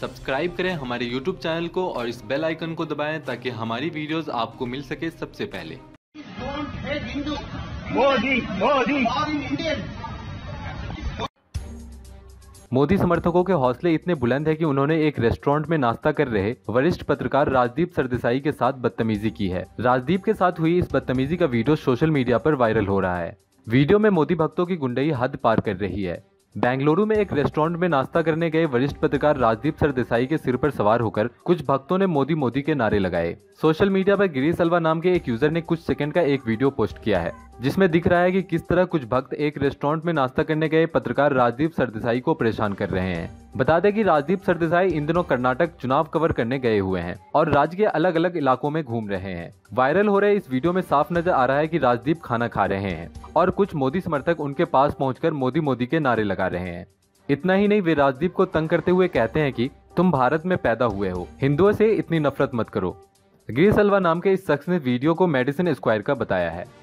Subscribe करें हमारे YouTube channel को और इस बेल आइकन को दबाएं ताकि हमारी वीडियोस आपको मिल सके सबसे पहले। मोदी समर्थकों के हौसले इतने बुलंद है कि उन्होंने एक रेस्टोरेंट में नाश्ता कर रहे वरिष्ठ पत्रकार राजदीप सरदेसाई के साथ बदतमीजी की है। राजदीप के साथ हुई इस बदतमीजी का वीडियो सोशल मीडिया पर वायरल हो रहा है। वीडियो में मोदी भक्तों की गुंडई हद पार कर रही है। बेंगलुरु में एक रेस्टोरेंट में नाश्ता करने गए वरिष्ठ पत्रकार राजदीप सरदेसाई के सिर पर सवार होकर कुछ भक्तों ने मोदी मोदी के नारे लगाए। सोशल मीडिया पर गिरीश अलवा नाम के एक यूजर ने कुछ सेकंड का एक वीडियो पोस्ट किया है, जिसमें दिख रहा है कि किस तरह कुछ भक्त एक रेस्टोरेंट में नाश्ता करने गए पत्रकार राजदीप सरदेसाई को परेशान कर रहे हैं। बता दें कि राजदीप सरदेसाई इन दिनों कर्नाटक चुनाव कवर करने गए हुए हैं और राज्य के अलग अलग इलाकों में घूम रहे हैं। वायरल हो रहे इस वीडियो में साफ नजर आ रहा है कि राजदीप खाना खा रहे हैं और कुछ मोदी समर्थक उनके पास पहुंचकर मोदी मोदी के नारे लगा रहे हैं। इतना ही नहीं, वे राजदीप को तंग करते हुए कहते हैं कि तुम भारत में पैदा हुए हो, हिंदुओं से इतनी नफरत मत करो। गिरीश अलवा नाम के इस शख्स ने वीडियो को मेडिसिन स्क्वायर का बताया है।